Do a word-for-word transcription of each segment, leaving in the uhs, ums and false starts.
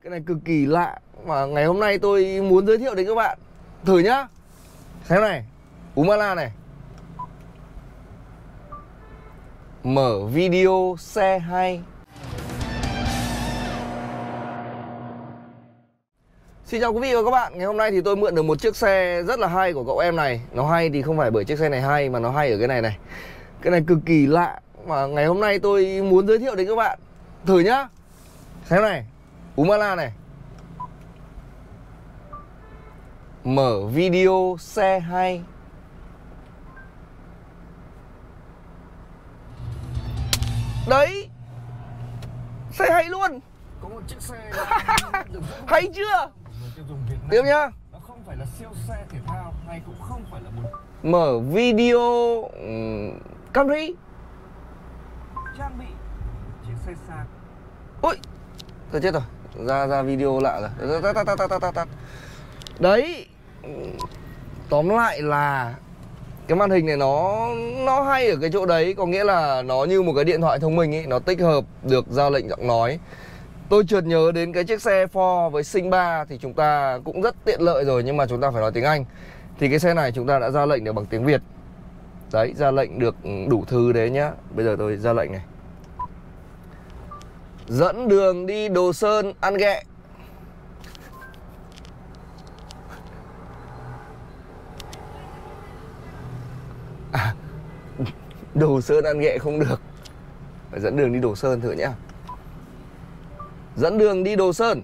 Cái này cực kỳ lạ mà ngày hôm nay tôi muốn giới thiệu đến các bạn. Thử nhá. Xem này, Umala này. Mở video xe hay. Xin chào quý vị và các bạn. Ngày hôm nay thì tôi mượn được một chiếc xe rất là hay của cậu em này. Nó hay thì không phải bởi chiếc xe này hay, mà nó hay ở cái này này. Cái này cực kỳ lạ mà ngày hôm nay tôi muốn giới thiệu đến các bạn. Thử nhá. Xem này, Umala này. Mở video xe hay. Đấy, xe hay luôn. Có một chiếc xe hay chưa? Tiếp nhá. Nó không phải là siêu xe thể thao hay cũng không phải là một Mở video um, Camry. Trang bị chiếc xe sang. Ôi, thôi chết rồi. Ra ra video lạ rồi. Tắt, tắt, tắt, tắt, tắt, tắt. Đấy, tóm lại là cái màn hình này nó nó hay ở cái chỗ đấy, có nghĩa là nó như một cái điện thoại thông minh ấy, nó tích hợp được ra lệnh giọng nói. Tôi chợt nhớ đến cái chiếc xe Ford với Sinh ba thì chúng ta cũng rất tiện lợi rồi, nhưng mà chúng ta phải nói tiếng Anh. Thì cái xe này chúng ta đã ra lệnh được bằng tiếng Việt. Đấy, ra lệnh được đủ thứ đấy nhá. Bây giờ tôi ra lệnh này. Dẫn đường đi Đồ Sơn ăn ghẹ. À, Đồ Sơn ăn ghẹ không được. Phải dẫn đường đi Đồ Sơn thử nhá. Dẫn đường đi Đồ Sơn.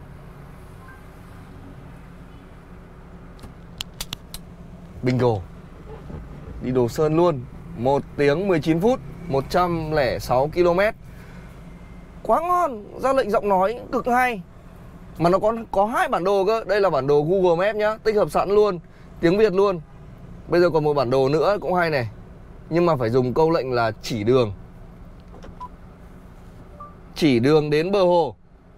Bingo. Đi Đồ Sơn luôn. Một tiếng mười chín phút, một trăm lẻ sáu ki lô mét. Quá ngon. Ra lệnh giọng nói cực hay. Mà nó còn có hai bản đồ cơ. Đây là bản đồ Google Maps nhá, tích hợp sẵn luôn, tiếng Việt luôn. Bây giờ còn một bản đồ nữa cũng hay này. Nhưng mà phải dùng câu lệnh là chỉ đường. Chỉ đường đến bờ hồ.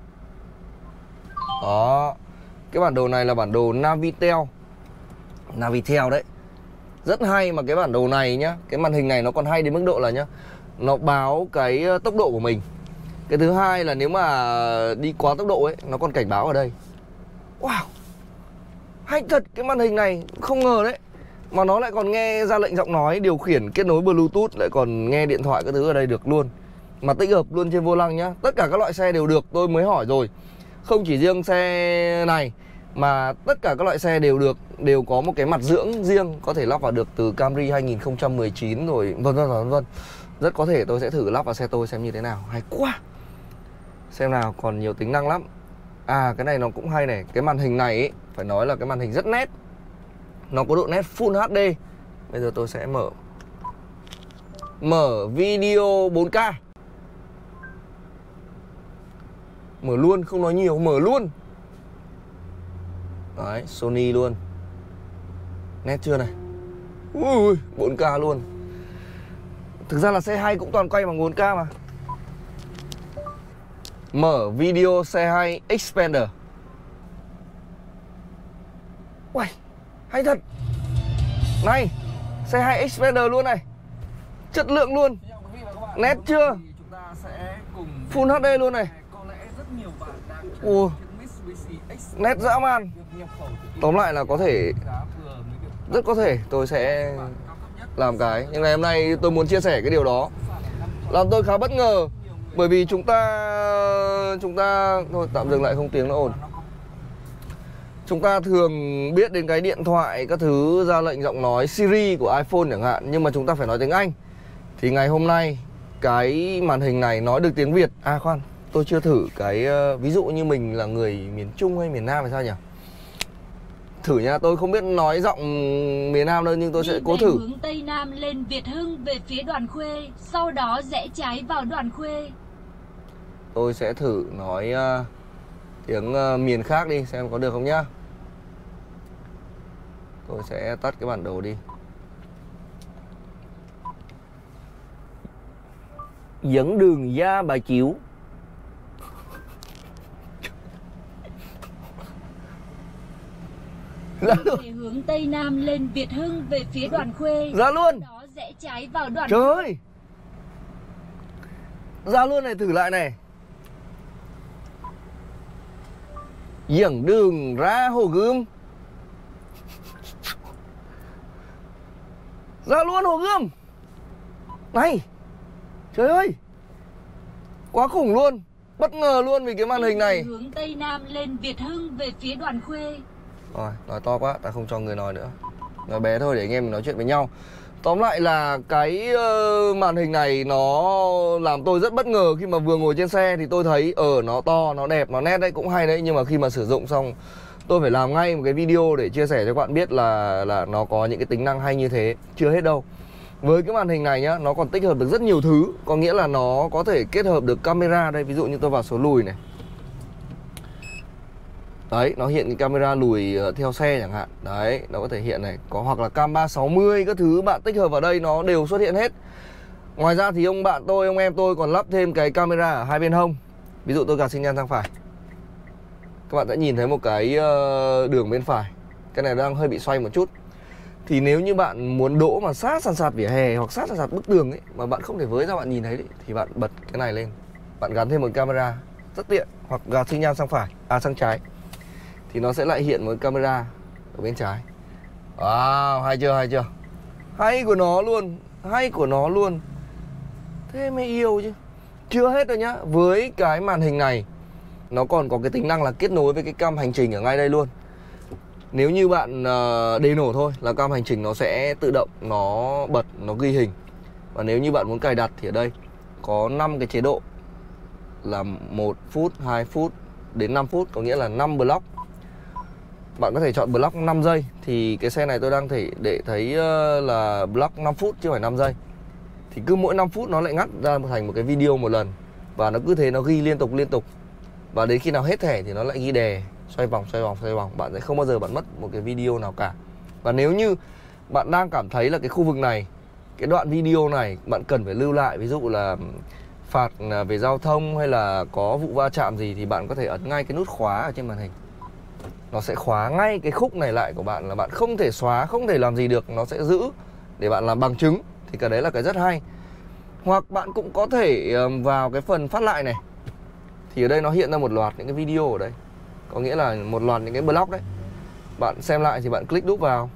Đó. Cái bản đồ này là bản đồ Navitel. Navitel đấy. Rất hay, mà cái bản đồ này nhá, cái màn hình này nó còn hay đến mức độ là nhá, nó báo cái tốc độ của mình. Cái thứ hai là nếu mà đi quá tốc độ ấy, nó còn cảnh báo ở đây. Wow, hay thật, cái màn hình này không ngờ đấy. Mà nó lại còn nghe ra lệnh giọng nói, điều khiển kết nối Bluetooth, lại còn nghe điện thoại các thứ ở đây được luôn. Mà tích hợp luôn trên vô lăng nhá. Tất cả các loại xe đều được, tôi mới hỏi rồi. Không chỉ riêng xe này mà tất cả các loại xe đều được, đều có một cái mặt dưỡng riêng, có thể lắp vào được từ Camry hai nghìn không trăm mười chín rồi vân vân vân vân. Rất có thể tôi sẽ thử lắp vào xe tôi xem như thế nào. Hay quá. Xem nào, còn nhiều tính năng lắm. À, cái này nó cũng hay này. Cái màn hình này ấy, phải nói là cái màn hình rất nét. Nó có độ nét Full hát đê. Bây giờ tôi sẽ mở Mở video bốn K. Mở luôn, không nói nhiều, mở luôn. Đấy, Sony luôn. Nét chưa này. Ui, bốn K luôn. Thực ra là xe hay cũng toàn quay bằng bốn K mà. Mở video xe hay Xpander. Uầy, hay thật. Này, xe hay Xpander luôn này. Chất lượng luôn. Nét chưa? Full hát đê luôn này. Ủa, nét dã man. Tóm lại là có thể, rất có thể tôi sẽ làm cái. Nhưng ngày hôm nay tôi muốn chia sẻ cái điều đó, làm tôi khá bất ngờ. Bởi vì chúng ta Chúng ta thôi tạm dừng lại, không tiếng nó ồn. Chúng ta thường biết đến cái điện thoại các thứ ra lệnh giọng nói Siri của iPhone chẳng hạn, nhưng mà chúng ta phải nói tiếng Anh. Thì ngày hôm nay cái màn hình này nói được tiếng Việt. À khoan, tôi chưa thử cái uh, ví dụ như mình là người miền Trung hay miền Nam hay sao nhỉ? Thử nha, tôi không biết nói giọng miền Nam đâu, nhưng tôi đi sẽ cố thử. Hướng Tây Nam lên Việt Hưng về phía Đoàn Khuê, sau đó rẽ trái vào Đoàn Khuê. Tôi sẽ thử nói uh, tiếng uh, miền khác đi xem có được không nhá. Tôi sẽ tắt cái bản đồ đi. Dẫn đường ra Bà Chiểu. Ra luôn. Về hướng Tây Nam lên Việt Hưng về phía Đoàn Khuê. Ra luôn. Đó rẽ trái vào Đoàn Trời ơi. Ra luôn này, thử lại này. Dẫn đường ra Hồ Gươm. Ra luôn Hồ Gươm. Này, trời ơi, quá khủng luôn. Bất ngờ luôn vì cái màn hình này. Hướng Tây Nam lên Việt Hưng về phía Đoàn Khuê. Rồi, nói to quá, ta không cho người nói nữa. Nói bé thôi để anh em mình nói chuyện với nhau. Tóm lại là cái uh, màn hình này nó làm tôi rất bất ngờ. Khi mà vừa ngồi trên xe thì tôi thấy ở uh, nó to, nó đẹp, nó nét đấy, cũng hay đấy. Nhưng mà khi mà sử dụng xong tôi phải làm ngay một cái video để chia sẻ cho các bạn biết là là nó có những cái tính năng hay như thế. Chưa hết đâu. Với cái màn hình này nhá, nó còn tích hợp được rất nhiều thứ. Có nghĩa là nó có thể kết hợp được camera đây. Ví dụ như tôi vào số lùi này. Đấy, nó hiện cái camera lùi theo xe chẳng hạn. Đấy, nó có thể hiện này. Có hoặc là cam ba sáu mươi, các thứ bạn tích hợp vào đây nó đều xuất hiện hết. Ngoài ra thì ông bạn tôi, ông em tôi còn lắp thêm cái camera ở hai bên hông. Ví dụ tôi gạt xi nhan sang phải, các bạn sẽ nhìn thấy một cái đường bên phải. Cái này đang hơi bị xoay một chút. Thì nếu như bạn muốn đỗ mà sát sàn sạt vỉa hè hoặc sát sàn sạt bức tường ấy, mà bạn không thể với ra bạn nhìn thấy đấy, thì bạn bật cái này lên, bạn gắn thêm một camera rất tiện. Hoặc gạt xi nhan sang phải, à sang trái, thì nó sẽ lại hiện một camera ở bên trái. Wow, hay chưa, hay chưa? Hay của nó luôn, hay của nó luôn. Thế mới yêu chứ. Chưa hết đâu nhá. Với cái màn hình này, nó còn có cái tính năng là kết nối với cái cam hành trình ở ngay đây luôn. Nếu như bạn uh, đề nổ thôi là cam hành trình nó sẽ tự động nó bật, nó ghi hình. Và nếu như bạn muốn cài đặt thì ở đây có năm cái chế độ là một phút, hai phút đến năm phút, có nghĩa là năm block. Bạn có thể chọn block năm giây. Thì cái xe này tôi đang thể để thấy uh, là block năm phút chứ không phải năm giây. Thì cứ mỗi năm phút nó lại ngắt ra thành một cái video một lần. Và nó cứ thế nó ghi liên tục liên tục. Và đến khi nào hết thẻ thì nó lại ghi đè, xoay vòng, xoay vòng, xoay vòng. Bạn sẽ không bao giờ bạn mất một cái video nào cả. Và nếu như bạn đang cảm thấy là cái khu vực này, cái đoạn video này bạn cần phải lưu lại, ví dụ là phạt về giao thông hay là có vụ va chạm gì, thì bạn có thể ấn ngay cái nút khóa ở trên màn hình. Nó sẽ khóa ngay cái khúc này lại của bạn, là bạn không thể xóa, không thể làm gì được. Nó sẽ giữ để bạn làm bằng chứng. Thì cái đấy là cái rất hay. Hoặc bạn cũng có thể vào cái phần phát lại này. Thì ở đây nó hiện ra một loạt những cái video ở đây. Có nghĩa là một loạt những cái block đấy. Bạn xem lại thì bạn click đúp vào.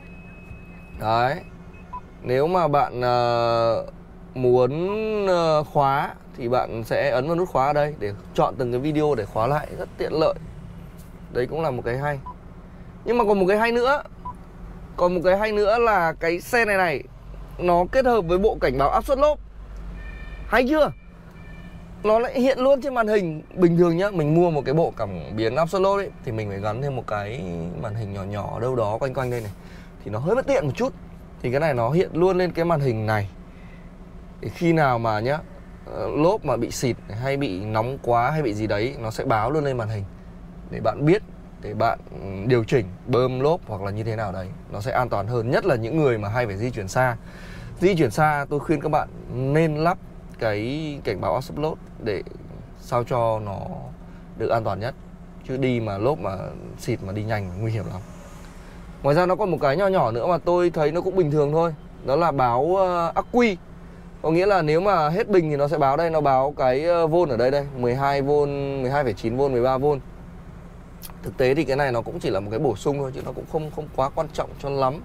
Đấy. Nếu mà bạn uh, muốn uh, khóa thì bạn sẽ ấn vào nút khóa ở đây để chọn từng cái video để khóa lại, rất tiện lợi. Đấy cũng là một cái hay. Nhưng mà còn một cái hay nữa. Còn một cái hay nữa là cái xe này này nó kết hợp với bộ cảnh báo áp suất lốp. Hay chưa? Nó lại hiện luôn trên màn hình. Bình thường nhá, mình mua một cái bộ cảm biến áp suất lốp ấy thì mình phải gắn thêm một cái màn hình nhỏ nhỏ ở đâu đó quanh quanh đây này. Thì nó hơi bất tiện một chút. Thì cái này nó hiện luôn lên cái màn hình này. Thì khi nào mà nhá, lốp mà bị xịt hay bị nóng quá hay bị gì đấy, nó sẽ báo luôn lên màn hình để bạn biết, để bạn điều chỉnh bơm lốp hoặc là như thế nào đấy. Nó sẽ an toàn hơn, nhất là những người mà hay phải di chuyển xa. Di chuyển xa tôi khuyên các bạn nên lắp cái cảnh báo áp suất lốp để sao cho nó được an toàn nhất. Chứ đi mà lốp mà xịt mà đi nhanh nguy hiểm lắm. Ngoài ra nó còn một cái nhỏ nhỏ nữa mà tôi thấy nó cũng bình thường thôi. Đó là báo uh, ắc quy. Có nghĩa là nếu mà hết bình thì nó sẽ báo đây. Nó báo cái uh, vôn ở đây đây, mười hai vôn, mười hai phẩy chín vôn, mười ba vôn. Thực tế thì cái này nó cũng chỉ là một cái bổ sung thôi, chứ nó cũng không không quá quan trọng cho lắm.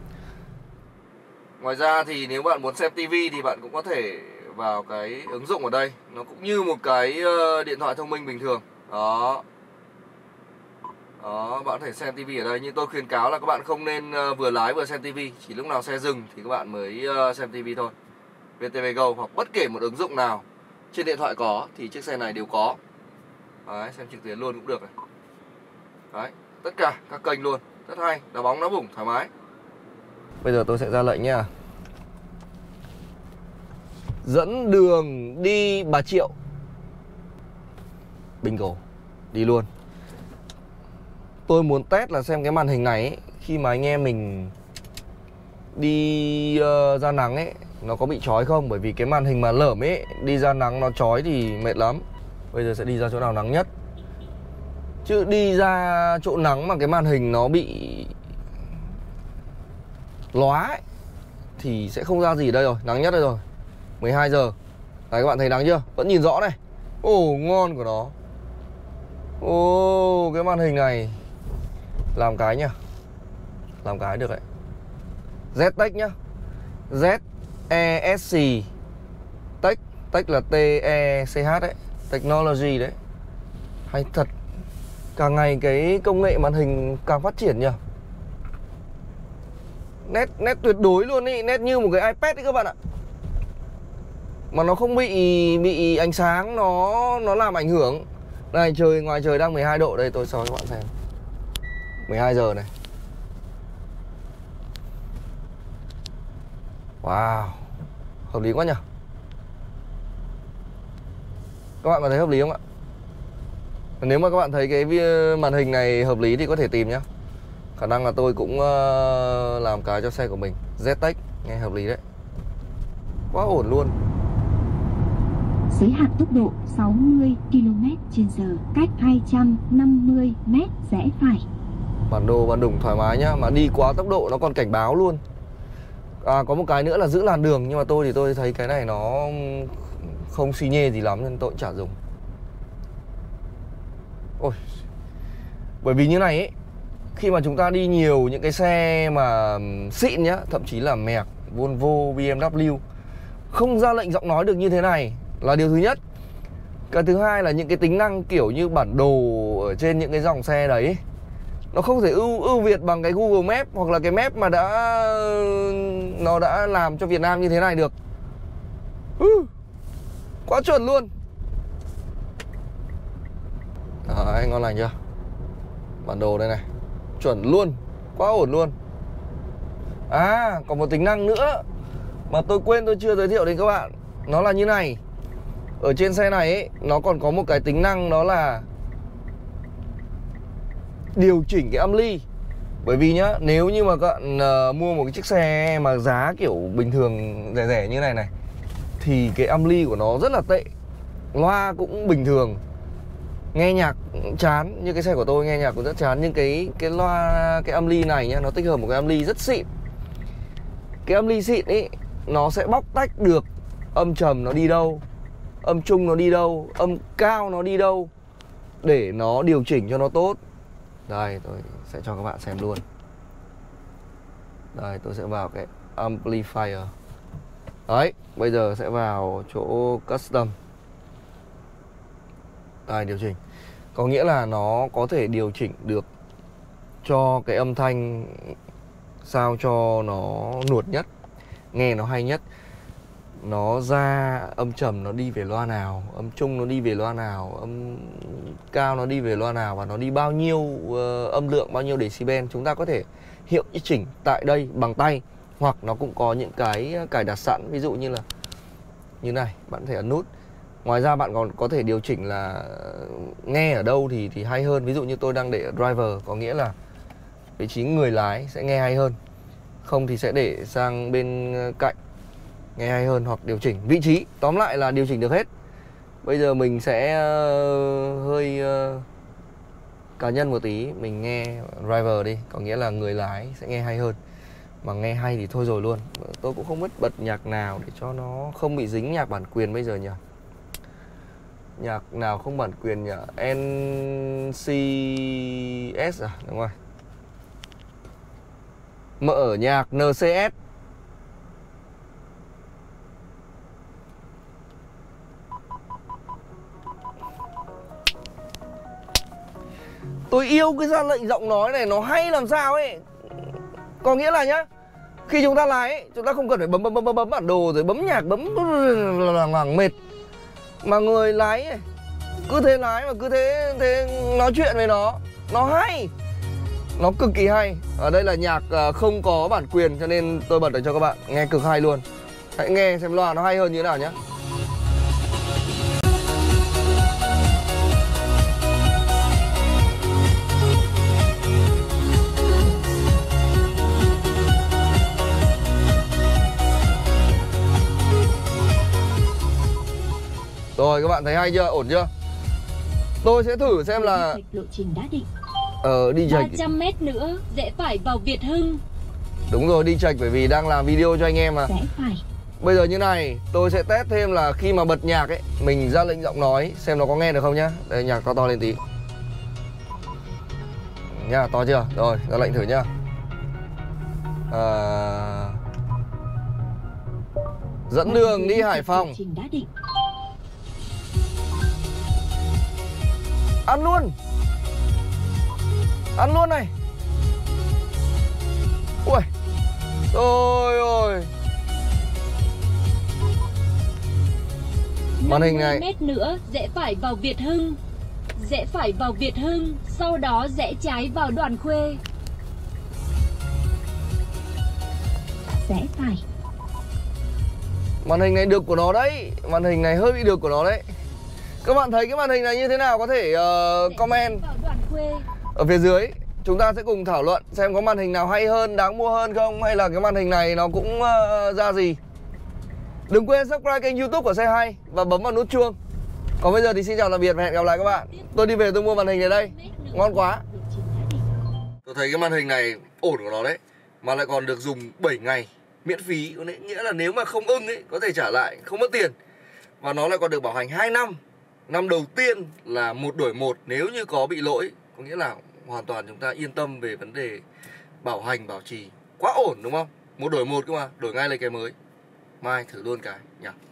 Ngoài ra thì nếu bạn muốn xem tivi thì bạn cũng có thể vào cái ứng dụng ở đây. Nó cũng như một cái điện thoại thông minh bình thường. Đó. Đó, bạn có thể xem tivi ở đây. Nhưng tôi khuyến cáo là các bạn không nên vừa lái vừa xem tivi. Chỉ lúc nào xe dừng thì các bạn mới xem tivi thôi. vê tê vê Go hoặc bất kể một ứng dụng nào trên điện thoại có thì chiếc xe này đều có. Đấy, xem trực tuyến luôn cũng được này. Đấy, tất cả các kênh luôn. Rất hay, đá bóng, đá bủng, thoải mái. Bây giờ tôi sẽ ra lệnh nha. Dẫn đường đi Bà Triệu. Bingo. Đi luôn. Tôi muốn test là xem cái màn hình này ấy, khi mà anh em mình đi uh, ra nắng ấy, nó có bị chói không. Bởi vì cái màn hình mà lởm ấy, đi ra nắng nó chói thì mệt lắm. Bây giờ sẽ đi ra chỗ nào nắng nhất. Chứ đi ra chỗ nắng mà cái màn hình nó bị lóa ấy, thì sẽ không ra gì ở đây rồi. Nắng nhất đây rồi, mười hai giờ. Đấy, các bạn thấy nắng chưa? Vẫn nhìn rõ này. Ồ, ngon của nó. Ồ, cái cái màn hình này làm cái nhá. Làm cái được đấy. Z-Tech nhá. Z E S C Tech, Tech là T E C H đấy, Technology đấy. Hay thật. Càng ngày cái công nghệ màn hình càng phát triển nhỉ. Nét nét tuyệt đối luôn ý, nét như một cái iPad ấy các bạn ạ. Mà nó không bị bị ánh sáng nó nó làm ảnh hưởng. Đây trời, ngoài trời đang mười hai độ, đây tôi soi cho các bạn xem. mười hai giờ này. Wow, hợp lý quá nhỉ. Các bạn có thấy hợp lý không ạ? Nếu mà các bạn thấy cái màn hình này hợp lý thì có thể tìm nhé. Khả năng là tôi cũng uh, làm cái cho xe của mình. Z-Tech, nghe hợp lý đấy. Quá ổn luôn. Giới hạn tốc độ sáu mươi ki lô mét trên giờ, cách hai trăm năm mươi mét rẽ phải. Bản đồ bản đủng thoải mái nhá. Mà đi quá tốc độ nó còn cảnh báo luôn. À, có một cái nữa là giữ làn đường. Nhưng mà tôi thì tôi thấy cái này nó không xi nhê gì lắm nên tôi cũng chả dùng. Ôi. Bởi vì như này ấy, khi mà chúng ta đi nhiều những cái xe mà xịn nhá, thậm chí là Merc, Volvo, B M W, không ra lệnh giọng nói được như thế này là điều thứ nhất. Cái thứ hai là những cái tính năng kiểu như bản đồ ở trên những cái dòng xe đấy nó không thể ưu ưu việt bằng cái Google Maps hoặc là cái map mà đã nó đã làm cho Việt Nam như thế này được. Ừ, quá chuẩn luôn. Đấy, ngon lành chưa? Bản đồ đây này, chuẩn luôn, quá ổn luôn. À, còn một tính năng nữa mà tôi quên tôi chưa giới thiệu đến các bạn. Nó là như này. Ở trên xe này ấy, nó còn có một cái tính năng đó là điều chỉnh cái âm ly. Bởi vì nhá, nếu như mà các bạn uh, mua một cái chiếc xe mà giá kiểu bình thường rẻ rẻ như này này thì cái âm ly của nó rất là tệ. Loa cũng bình thường, nghe nhạc chán, như cái xe của tôi nghe nhạc cũng rất chán. Nhưng cái cái loa, cái âm ly này nhá, nó tích hợp một cái âm ly rất xịn. Cái âm ly xịn ấy, nó sẽ bóc tách được âm trầm nó đi đâu, âm trung nó đi đâu, âm cao nó đi đâu, để nó điều chỉnh cho nó tốt. Đây, tôi sẽ cho các bạn xem luôn. Đây, tôi sẽ vào cái amplifier. Đấy, bây giờ sẽ vào chỗ custom. Đây, điều chỉnh. Có nghĩa là nó có thể điều chỉnh được cho cái âm thanh sao cho nó nuột nhất, nghe nó hay nhất. Nó ra âm trầm nó đi về loa nào, âm trung nó đi về loa nào, âm cao nó đi về loa nào, và nó đi bao nhiêu uh, âm lượng, bao nhiêu decibel. Chúng ta có thể hiệu chỉnh tại đây bằng tay, hoặc nó cũng có những cái cài đặt sẵn. Ví dụ như là như này, bạn có thể ấn nút. Ngoài ra bạn còn có thể điều chỉnh là nghe ở đâu thì thì hay hơn. Ví dụ như tôi đang để driver, có nghĩa là vị trí người lái sẽ nghe hay hơn. Không thì sẽ để sang bên cạnh nghe hay hơn, hoặc điều chỉnh vị trí. Tóm lại là điều chỉnh được hết. Bây giờ mình sẽ uh, hơi uh, cá nhân một tí. Mình nghe driver đi, có nghĩa là người lái sẽ nghe hay hơn. Mà nghe hay thì thôi rồi luôn. Tôi cũng không biết bật nhạc nào để cho nó không bị dính nhạc bản quyền bây giờ nhỉ. Nhạc nào không bản quyền nhỉ? N C S à? Đúng rồi. Mở nhạc N C S. Tôi yêu cái ra lệnh giọng nói này, nó hay làm sao ấy. Có nghĩa là nhá, khi chúng ta lái ấy, chúng ta không cần phải bấm bấm bấm bấm bản đồ rồi bấm nhạc bấm lằng mệt. Mà người lái ấy, cứ thế lái mà cứ thế thế nói chuyện với nó, nó hay, nó cực kỳ hay. Ở đây là nhạc không có bản quyền cho nên tôi bật để cho các bạn nghe cực hay luôn. Hãy nghe xem loa nó hay hơn như thế nào nhé. Rồi các bạn thấy hay chưa? Ổn chưa? Tôi sẽ thử xem là lộ trình đã định. Ờ đi chạch ba trăm mét nữa rẽ phải vào Việt Hưng. Đúng rồi, đi chạch bởi vì đang làm video cho anh em mà. Rẽ phải. Bây giờ như này, tôi sẽ test thêm là khi mà bật nhạc ấy, mình ra lệnh giọng nói xem nó có nghe được không nhá. Đây, nhạc to to lên tí. nha, to chưa? Rồi, ra lệnh thử nhá. À... Dẫn đường đi Hải Phòng. Ăn luôn. Ăn luôn này. Ui. Ôi ôi. Màn hình này mét nữa rẽ phải vào Việt Hưng. Rẽ phải vào Việt Hưng, sau đó rẽ trái vào Đoàn Khuê. Rẽ phải. Màn hình này được của nó đấy. Màn hình này hơi bị được của nó đấy. Các bạn thấy cái màn hình này như thế nào có thể uh, comment ở phía dưới. Chúng ta sẽ cùng thảo luận xem có màn hình nào hay hơn, đáng mua hơn không, hay là cái màn hình này nó cũng uh, ra gì. Đừng quên subscribe kênh YouTube của Xe Hay và bấm vào nút chuông. Còn bây giờ thì xin chào tạm biệt và hẹn gặp lại các bạn. Tôi đi về tôi mua màn hình này đây. Ngon quá. Tôi thấy cái màn hình này ổn của nó đấy. Mà lại còn được dùng bảy ngày miễn phí. Nghĩa là nếu mà không ưng ấy có thể trả lại, không mất tiền. Và nó lại còn được bảo hành hai năm. Năm đầu tiên là một đổi một nếu như có bị lỗi. Có nghĩa là hoàn toàn chúng ta yên tâm về vấn đề bảo hành, bảo trì. Quá ổn đúng không? Một đổi một cơ mà, đổi ngay lấy cái mới. Mai thử luôn cái nhỉ.